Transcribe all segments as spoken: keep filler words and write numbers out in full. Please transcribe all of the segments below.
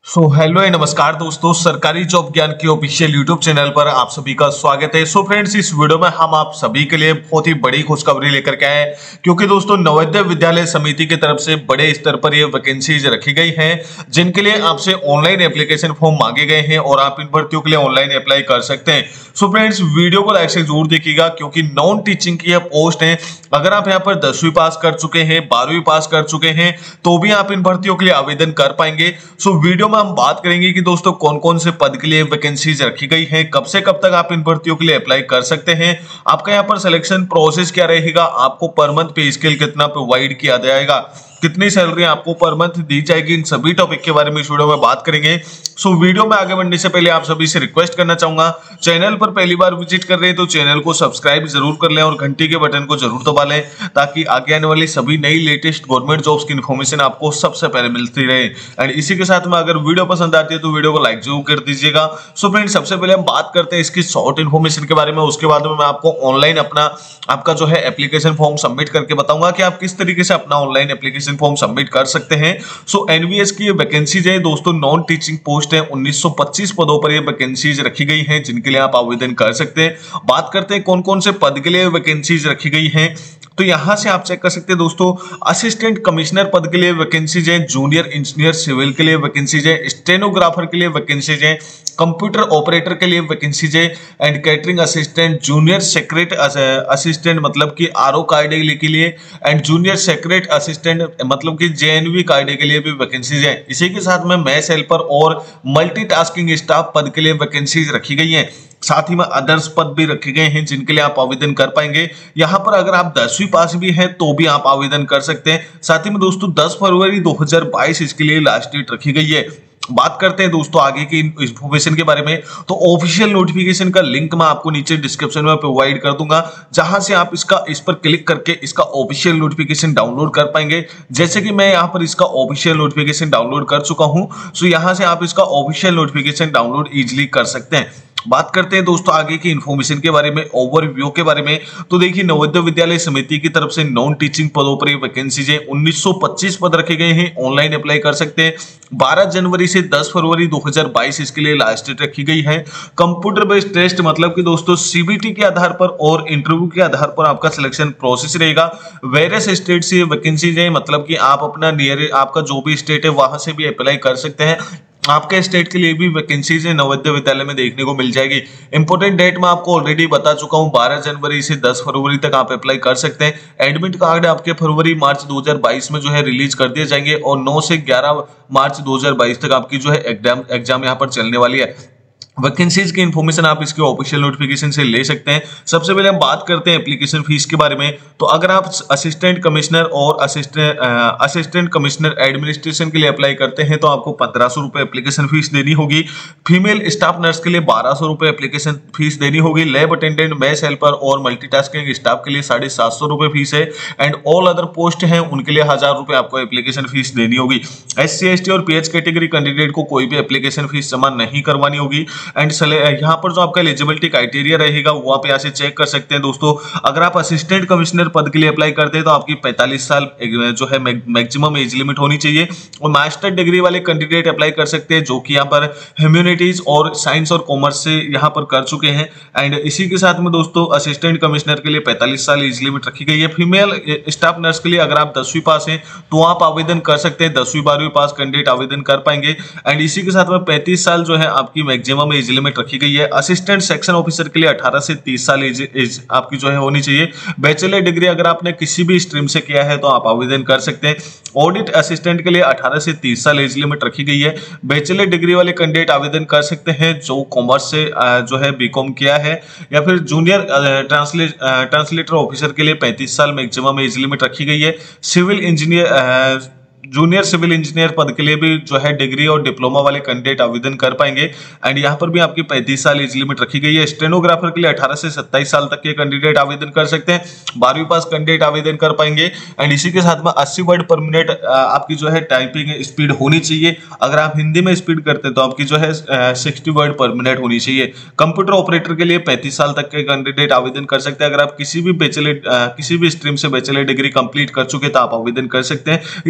So hello and नमस्कार दोस्तों, सरकारी जॉब ज्ञान के ऑफिशियल यूट्यूब चैनल पर आप सभी का स्वागत है। सो फ्रेंड्स, इस वीडियो में हम आप सभी के लिए बहुत ही बड़ी खुशखबरी लेकर के आए हैं, क्योंकि दोस्तों नवोदय विद्यालय समिति की तरफ से बड़े स्तर पर ये वैकेंसीज रखी गई हैं, जिनके लिए आपसे ऑनलाइन एप्लीकेशन फॉर्म मांगे गए हैं और आप इन भर्तियों के लिए ऑनलाइन अप्लाई कर सकते हैं। सो फ्रेंड्स, वीडियो को लाइक से जरूर देखिएगा, क्योंकि नॉन टीचिंग की यह पोस्ट है। अगर आप यहाँ पर दसवीं पास कर चुके हैं, बारहवीं पास कर चुके हैं, तो भी आप इन भर्तियों के लिए आवेदन कर पाएंगे। सो वीडियो में हम बात करेंगे कि दोस्तों कौन कौन से पद के लिए वैकेंसीज रखी गई है, कब से कब तक आप इन भर्तियों के लिए अप्लाई कर सकते हैं, आपका यहाँ पर सिलेक्शन प्रोसेस क्या रहेगा, आपको पर मंथ पे स्केल कितना प्रोवाइड किया जाएगा, कितनी सैलरी आपको पर मंथ दी जाएगी, इन सभी टॉपिक के बारे में इस वीडियो में बात करेंगे। सो वीडियो में आगे बढ़ने से पहले आप सभी से रिक्वेस्ट करना चाहूंगा, चैनल पर पहली बार विजिट कर रहे हैं तो चैनल को सब्सक्राइब जरूर कर लें और घंटी के बटन को जरूर दबा लें, ताकि आगे आने वाली सभी नई लेटेस्ट गवर्नमेंट जॉब्स की इन्फॉर्मेशन आपको सबसे पहले मिलती रहे। एंड इसी के साथ में अगर वीडियो पसंद आती है तो वीडियो को लाइक जरूर कर दीजिएगा। सो फ्रेंड्स, सबसे पहले हम बात करते हैं इसकी शॉर्ट इन्फॉर्मेशन के बारे में, उसके बाद में मैं आपको ऑनलाइन अपना आपका जो है एप्लीकेशन फॉर्म सबमिट करके बताऊंगा कि आप किस तरीके से अपना ऑनलाइन एप्लीकेशन फॉर्म सबमिट कर सकते हैं। सो एनवीएस की ये वैकेंसीज है दोस्तों, नॉन टीचिंग पोस्ट है, उन्नीस सौ पच्चीस पदों पर ये वैकेंसीज रखी गई हैं, जिनके लिए आप आवेदन कर सकते हैं। बात करते हैं कौन कौन से पद के लिए वैकेंसीज रखी गई हैं, तो यहां से आप चेक कर सकते हैं दोस्तों। असिस्टेंट कमिश्नर पद के लिए वैकेंसीज है, जूनियर इंजीनियर सिविल के लिए वैकेंसीज है, स्टेनोग्राफर के लिए वैकेंसीज है, कंप्यूटर ऑपरेटर के लिए वैकेंसीज है, and catering assistant, junior secret assistant मतलब कि आरओ कार्डे के लिए, एंड जूनियर सेक्रेट असिस्टेंट मतलब कि जेएनवी कार्डे के लिए भी वैकेंसीज है। इसी के साथ में मैथ्स हेल्पर और मल्टीटास्किंग स्टाफ पद के लिए वैकेंसीज रखी गई है। साथ ही में अदर्स पद भी रखे गए हैं, जिनके लिए आप आवेदन कर पाएंगे। यहाँ पर अगर आप दसवीं पास भी हैं तो भी आप आवेदन कर सकते हैं। साथ ही में दोस्तों दस फरवरी दो हजार बाईस इसके लिए लास्ट डेट रखी गई है। बात करते हैं दोस्तों आगे की इंफॉर्मेशन के बारे में, तो ऑफिशियल नोटिफिकेशन का लिंक मैं आपको नीचे डिस्क्रिप्शन में प्रोवाइड कर दूंगा, जहां से आप इसका इस पर क्लिक करके इसका ऑफिशियल नोटिफिकेशन डाउनलोड कर पाएंगे। जैसे कि मैं यहां पर इसका ऑफिशियल नोटिफिकेशन डाउनलोड कर चुका हूं, सो यहां से आप इसका ऑफिशियल नोटिफिकेशन डाउनलोड इजिली कर सकते हैं। बात करते हैं दोस्तों आगे की इन्फॉर्मेशन के बारे में, ओवरव्यू के बारे में, तो देखिए नवोदय विद्यालय समिति की तरफ से नॉन टीचिंग पदों पर वैकेंसीज है, उन्नीस सौ पच्चीस पद रखे गए हैं, ऑनलाइन अप्लाई कर सकते हैं। बारह जनवरी से दस फरवरी दो हजार बाईस इसके लिए लास्ट डेट रखी गई है। कंप्यूटर बेस्ड टेस्ट मतलब कि दोस्तों सीबीटी के आधार पर और इंटरव्यू के आधार पर आपका सिलेक्शन प्रोसेस रहेगा। वेरियस स्टेट से वैकेंसीज है, मतलब कि आप अपना नियर आपका जो भी स्टेट है वहां से भी अप्लाई कर सकते हैं। आपके स्टेट के लिए भी वैकेंसीज नवोदय विद्यालय में देखने को मिल जाएगी। इंपोर्टेंट डेट मैं आपको ऑलरेडी बता चुका हूं, बारह जनवरी से दस फरवरी तक आप अप्लाई कर सकते हैं। एडमिट कार्ड आपके फरवरी मार्च दो हजार बाईस में जो है रिलीज कर दिए जाएंगे, और नौ से ग्यारह मार्च दो हजार बाईस तक आपकी जो है एग्जाम एग्जाम यहाँ पर चलने वाली है। वैकेंसीज की इंफॉर्मेशन आप इसके ऑफिशियल नोटिफिकेशन से ले सकते हैं। सबसे पहले हम बात करते हैं एप्लीकेशन फीस के बारे में, तो अगर आप असिस्टेंट कमिश्नर और असिस्टेंट असिस्टेंट कमिश्नर एडमिनिस्ट्रेशन के लिए अप्लाई करते हैं तो आपको पंद्रह सौ रुपए एप्लीकेशन फीस देनी होगी। फीमेल स्टाफ नर्स के लिए बारह सौ रुपए एप्लीकेशन फीस देनी होगी। लैब अटेंडेंट, मैथ्स हेल्पर और मल्टीटास्किंग स्टाफ के लिए साढ़े सात सौ रुपए फीस है। एंड ऑल अदर पोस्ट हैं उनके लिए हजार रुपए आपको एप्लीकेशन फीस देनी होगी। एस सी एस टी और पीएच कैटेगरी कैंडिडेट को कोई भी एप्लीकेशन फीस जमा नहीं करवानी होगी। एंड यहाँ पर जो आपका एलिजिबिलिटी क्राइटेरिया रहेगा वो आप यहाँ से चेक कर सकते हैं दोस्तों। अगर आप असिस्टेंट कमिश्नर पद के लिए अप्लाई करते हैं तो आपकी पैंतालीस साल जो है मैक्सिमम एज लिमिट होनी चाहिए, और मास्टर डिग्री वाले कैंडिडेट अप्लाई कर सकते हैं जो कि यहाँ पर ह्यूमैनिटीज और साइंस और कॉमर्स से यहाँ पर कर चुके हैं। एंड इसी के साथ में दोस्तों असिस्टेंट कमिश्नर के लिए पैंतालीस साल एज लिमिट रखी गई है। फीमेल स्टाफ नर्स के लिए अगर आप दसवीं पास हैं तो आप आवेदन कर सकते हैं, दसवीं बारहवीं पास कैंडिडेट आवेदन कर पाएंगे। एंड इसी के साथ में पैंतीस साल जो है आपकी मैक्सिमम एज लिमिट रखी गई है। असिस्टेंट सेक्शन ऑफिसर के लिए अठारह से तीस साल एज, एज आपकी जो है होनी चाहिए। बैचलर डिग्री अगर आपने किसी भी स्ट्रीम से किया है तो आप आवेदन कर सकते हैं। ऑडिट असिस्टेंट के लिए अठारह से तीस साल एज लिमिट रखी गई है। बैचलर डिग्री वाले कैंडिडेट आवेदन कर सकते हैं जो कॉमर्स से जो है बीकॉम किया है, या फिर जूनियर ट्रांसलेट ट्रांसलेटर ऑफिसर के लिए पैंतीस साल मैक्सिमम एज लिमिट रखी गई है। Civil engineer junior civil engineer पद के लिए भी जो है डिग्री और डिप्लोमा वाले कैंडिडेट आवेदन कर पाएंगे। एंड यहाँ पर भी आपकी पैंतीस साल एज लिमिट रखी गई है। स्टेनोग्राफर के लिए अठारह से सत्ताईस साल तक के कैंडिडेट आवेदन कर सकते हैं। बारहवीं पास कैंडिडेट आवेदन कर पाएंगे। एंड इसी के साथ में अस्सी वर्ड पर मिनट आपकी जो है टाइपिंग स्पीड होनी चाहिए। अगर आप हिंदी में स्पीड करते हैं तो आपकी जो है सिक्सटी वर्ड पर मिनट होनी चाहिए। कंप्यूटर ऑपरेटर के लिए पैंतीस साल तक के कैंडिडेट आवेदन कर सकते हैं। अगर आप किसी भी बैचलर किसी भी स्ट्रीम से बैचलर डिग्री कंप्लीट कर चुके तो आप आवेदन कर सकते हैं। इसी तरीके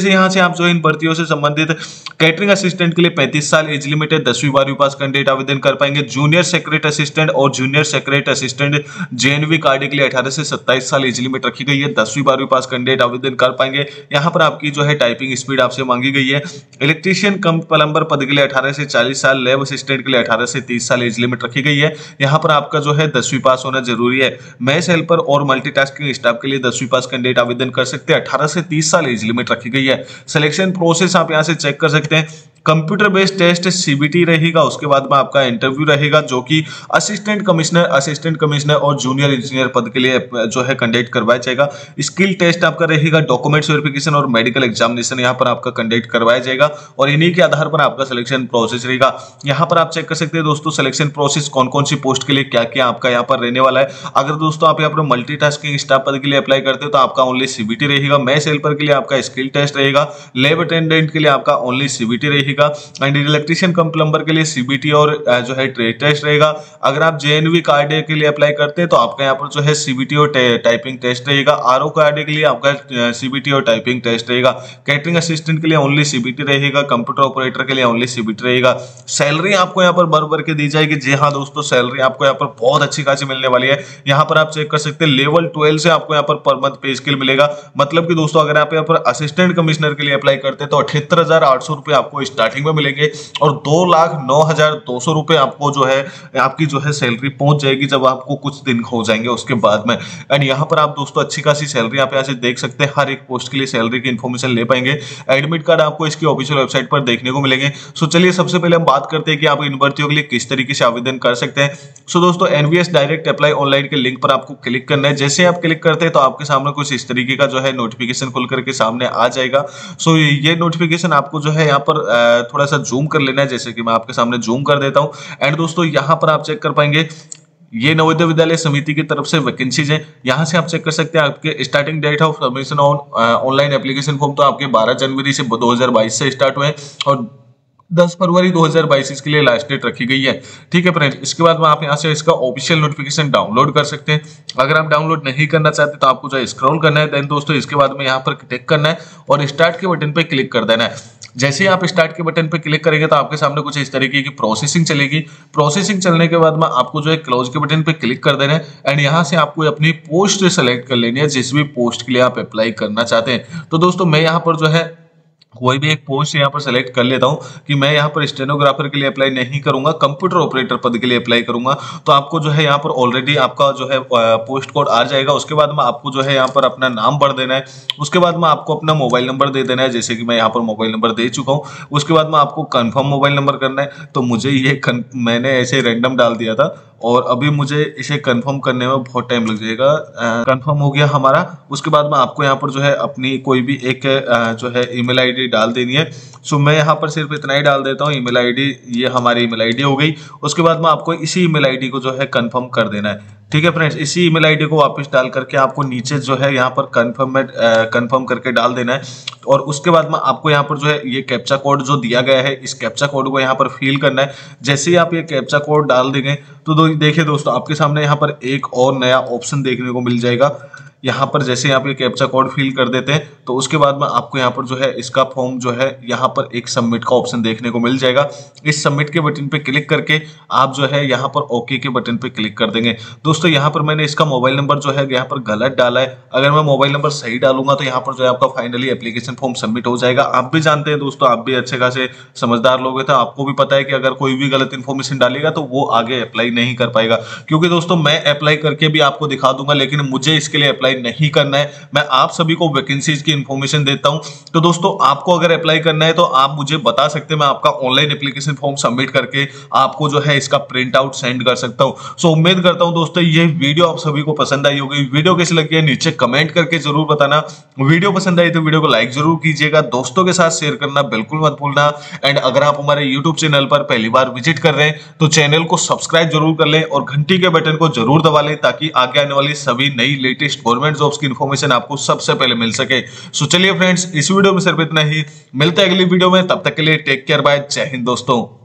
जैसे यहाँ से आप जो इन भर्तियों से संबंधित कैटरिंग असिस्टेंट के लिए पैंतीस साल एज लिमिट है, दसवीं बारहवीं पास कैंडिडेट आवेदन कर पाएंगे। जूनियर सेक्रेटरी असिस्टेंट और junior secretary assistant JNV card के लिए अठारह से सत्ताईस साल एज लिमिट रखी गई है, दसवीं बारहवीं पास कैंडिडेट आवेदन कर पाएंगे। यहाँ पर आपकी जो है टाइपिंग स्पीड आपसे मांगी गई है। इलेक्ट्रीशियन कम प्लम्बर पद के लिए अठारह से चालीस साल, लैब असिस्टेंट के लिए अठारह से तीस साल एज लिमिट रखी गई है। यहाँ पर आपका जो है दसवीं पास होना जरूरी है। मैथ हेल्पर और मल्टीटास्किंग स्टाफ के लिए दसवीं पास कैंडिडेट आवेदन कर सकते हैं, अठारह से तीस साल एज लिमिट रखी गई है। सिलेक्शन प्रोसेस आप यहाँ से चेक कर सकते हैं। कंप्यूटर बेस्ड टेस्ट सीबीटी रहेगा, उसके बाद में आपका इंटरव्यू रहेगा जो कि असिस्टेंट कमिश्नर, असिस्टेंट कमिश्नर और जूनियर इंजीनियर पद के लिए जो है कंडक्ट करवाया जाएगा। स्किल टेस्ट आपका रहेगा, डॉक्यूमेंट्स वेरिफिकेशन और मेडिकल एग्जामिनेशन यहाँ पर आपका कंडक्ट करवाया जाएगा और इन्हीं के आधार पर आपका सिलेक्शन प्रोसेस रहेगा। यहाँ पर आप चेक कर सकते हैं दोस्तों सिलेक्शन प्रोसेस कौन कौन सी पोस्ट के लिए क्या क्या आपका यहाँ पर रहने वाला है। अगर दोस्तों आप यहाँ पर मल्टीटास्किंग स्टाफ पद के लिए अप्लाई करते हो तो आपका ओनली सीबीटी रहेगा। मैथ हेल्पर के लिए आपका स्किल टेस्ट रहेगा। लैब अटेंडेंट के लिए आपका ओनली सीबीटी रहेगा एंड इलेक्ट्रीशियन कम प्लम्बर के लिए सीबीटी और जो है ट्रेड टेस्ट रहेगा। अगर आप जेएनवी कार्ड के लिए अप्लाई करते हैं तो आपका यहाँ पर जो है सीबीटी और टाइपिंग टेस्ट रहेगा। आरओ कार्ड के लिए आपका सीबीटी और टाइपिंग टेस्ट रहेगा। कैटरिंग असिस्टेंट के लिए ओनली सीबीटी रहेगा। कंप्यूटर ऑपरेटर के लिए ओनली सीबीटी रहेगा। सैलरी आपको यहाँ पर भर भर के दी जाएगी। जी हाँ दोस्तों, सैलरी आपको यहाँ पर बहुत अच्छी खासी मिलने वाली है। यहाँ पर आप चेक कर सकते हैं लेवल ट्वेल्व से आपको यहाँ पर पर मंथ पे स्केल मिलेगा। मतलब कि दोस्तों अगर आप यहाँ पर असिस्टेंट कमिश्नर के लिए अप्लाई करते हैं तो अठहत्तर हजार आठ सौ रुपए आपको स्टार्टिंग में मिलेंगे और दो लाख नौ हजार दो सौ रुपए आपको जो है आपकी जो है सैलरी पहुंच जाएगी जब आपको कुछ दिन हो जाएंगे उसके बाद में। एंड यहाँ पर आप दोस्तों अच्छी खासी सैलरी आप यहाँ से देख सकते हैं। हर एक पोस्ट के लिए सैलरी की इन्फॉर्मेशन ले पाएंगे। एडमिट कार्ड आपको इसकी ऑफिशियल वेबसाइट पर देखने को मिलेंगे। सो चलिए सबसे पहले हम बात करते हैं कि आप इन भर्तियों के लिए किस तरीके से आवेदन कर सकते हैं। सो दोस्तों एनवीएस डायरेक्ट अप्लाई ऑनलाइन के लिंक पर आपको क्लिक करना है। जैसे आप क्लिक करते हैं तो आपके सामने कुछ इस तरीके का जो है नोटिफिकेशन खुल करके सामने आ जाएगा। सो ये नोटिफिकेशन आपको जो है यहाँ पर थोड़ा सा जूम कर लेना है, जैसे कि मैं आपके सामने जूम कर देता हूं। एंड दोस्तों यहां पर आप चेक कर पाएंगे ये नवोदय विद्यालय समिति की तरफ से वैकेंसीज है। यहां से आप चेक कर सकते हैं आपके starting date of submission on online application form तो आपके बारह जनवरी से दो हज़ार बाईस से स्टार्ट हुए और दस फरवरी दो हज़ार बाईस इसके लिए लास्ट डेट रखी गई है। ठीक है फ्रेंड्स, इसके बाद में आप यहां से इसका ऑफिशियल नोटिफिकेशन डाउनलोड कर सकते हैं। अगर आप डाउनलोड नहीं करना चाहते तो आपको जो है स्क्रॉल करना है। देन दोस्तों इसके बाद में यहां पर क्लिक करना है और स्टार्ट के बटन पे क्लिक कर देना है। जैसे ही आप स्टार्ट के बटन पे क्लिक करेंगे तो आपके सामने कुछ इस तरीके की प्रोसेसिंग चलेगी। प्रोसेसिंग चलने के बाद में आपको जो है क्लोज के बटन पे क्लिक कर देना है एंड यहाँ से आपको अपनी पोस्ट सेलेक्ट कर लेनी है जिस भी पोस्ट के लिए आप अप्लाई करना चाहते हैं। तो दोस्तों मैं यहाँ पर जो है कोई भी एक पोस्ट यहाँ पर सेलेक्ट कर लेता हूँ कि मैं यहाँ पर स्टेनोग्राफर के लिए अप्लाई नहीं करूंगा, कंप्यूटर ऑपरेटर पद के लिए अप्लाई करूंगा। तो आपको जो है यहाँ पर ऑलरेडी आपका जो है पोस्ट कोड आ जाएगा। उसके बाद में आपको जो है यहाँ पर अपना नाम भर देना है। उसके बाद में आपको अपना मोबाइल नंबर दे देना है, जैसे कि मैं यहाँ पर मोबाइल नंबर दे चुका हूँ। उसके बाद में आपको कंफर्म मोबाइल नंबर करना है। तो मुझे ये मैंने ऐसे रैंडम डाल दिया था और अभी मुझे इसे कंफर्म करने में बहुत टाइम लग जाएगा। कंफर्म हो गया हमारा। उसके बाद में आपको यहाँ पर जो है अपनी कोई भी एक आ, जो है ईमेल आईडी डाल देनी है। सो मैं यहाँ पर सिर्फ इतना ही डाल देता हूँ ईमेल आईडी। ये हमारी ईमेल आईडी हो गई। उसके बाद में आपको इसी ईमेल आईडी को जो है कंफर्म कर देना है। ठीक है फ्रेंड्स, इसी ईमेल आईडी को वापस डाल करके आपको नीचे जो है यहाँ पर कंफर्म में कंफर्म करके डाल देना है और उसके बाद में आपको यहाँ पर जो है ये कैप्चा कोड जो दिया गया है इस कैप्चा कोड को यहाँ पर फिल करना है। जैसे ही आप ये कैप्चा कोड डाल देंगे तो दो, देखिए दोस्तों आपके सामने यहाँ पर एक और नया ऑप्शन देखने को मिल जाएगा। यहाँ पर जैसे आप ये कैप्चा कोड फिल कर देते हैं तो उसके बाद में आपको यहाँ पर जो है इसका फॉर्म जो है यहाँ पर एक सबमिट का ऑप्शन देखने को मिल जाएगा। इस सबमिट के बटन पे क्लिक करके आप जो है यहाँ पर ओके के बटन पे क्लिक कर देंगे। दोस्तों यहाँ पर मैंने इसका मोबाइल नंबर जो है यहाँ पर गलत डाला है। अगर मैं मोबाइल नंबर सही डालूंगा तो यहाँ पर जो है आपका फाइनली एप्लीकेशन फॉर्म सबमिट हो जाएगा। आप भी जानते हैं दोस्तों, आप भी अच्छे खासे समझदार लोग हैं तो आपको भी पता है कि अगर कोई भी गलत इन्फॉर्मेशन डालेगा तो वो आगे अप्लाई नहीं कर पाएगा। क्योंकि दोस्तों मैं अप्लाई करके भी आपको दिखा दूंगा लेकिन मुझे इसके लिए अप्लाई नहीं करना है। मैं आप सभी को वैकेंसीज की इंफॉर्मेशन देता हूं। तो दोस्तों आपको अगर अप्लाई करना है तो आप मुझे बता सकते हैं, मैं आपका ऑनलाइन एप्लीकेशन फॉर्म सबमिट करके आपको जो है इसका प्रिंट आउट सेंड कर सकता हूं। सो उम्मीद करता हूं दोस्तों ये वीडियो आप सभी को पसंद आई होगी। वीडियो कैसी लगी है नीचे कमेंट करके जरूर बताना। वीडियो पसंद आई तो वीडियो को लाइक जरूर कीजिएगा, दोस्तों के साथ शेयर करना बिल्कुल मत भूलना। एंड अगर आप हमारे यूट्यूब चैनल पर पहली बार विजिट कर रहे हैं तो चैनल को सब्सक्राइब जरूर कर लें और घंटी के बटन को जरूर दबा लें ताकि आगे आने वाली सभी नई लेटेस्ट गवर्नमेंट जॉब्स की इंफॉर्मेशन आपको सबसे पहले मिल सके। सो चलिए फ्रेंड्स, इस वीडियो में सिर्फ इतना ही। मिलते हैं अगली वीडियो में, तब तक के लिए टेक केयर, बाय, जय हिंद दोस्तों।